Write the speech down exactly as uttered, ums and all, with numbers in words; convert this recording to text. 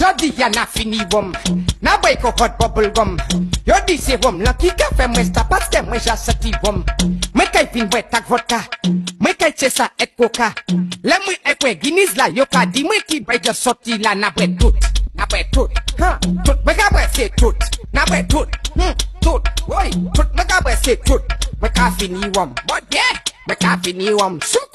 Jody ya na fini wom. Na boy ko hot bubble gum. Yo di se wom. Lucky cafe mwen sta paske mwen jasati wom. Mwen kay fin wet tak vodka. Mwen kay chesa ek coca. Le mwen ekwe Guinness la yo ka di mwen ki bay just sorti la na bwe tout. Na bwe tout. Huh. Tout mwen ka bwe se tout. Na bwe tout. Hmm. Tout. Woy. Tout mwen ka bwe se tout. Mwen ka fini wom. But yeah. Mwen ka fini wom. Souk.